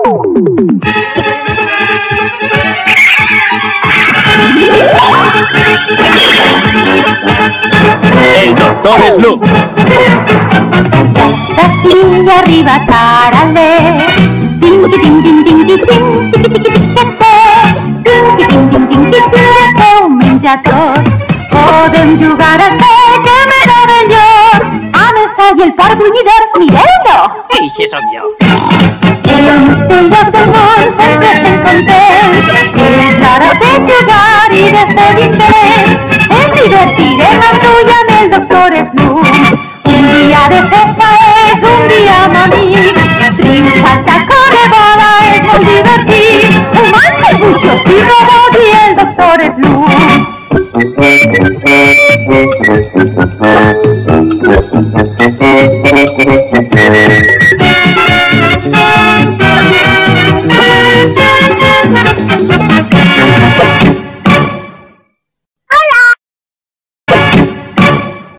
El doctor Sloop. Ya está así arriba, tarale. Ting, ting, ting, ting, ting, ting, ting, ting, ting, ting, ting, ting, ting, és un menjador. Podem jugar a ser que meravellós. A més, hay el parc bullidor, mireu-lo. I si som jo? El nostre lloc del món sempre estem contents. És hora de jugar i de fer diferents. Ens divertirem amb tu i amb el doctor Sloop. Un dia de festa és un dia amb amics. Riu, salta, corre, vola, és molt divertit. Humans, dibuixos i robots i el doctor Sloop.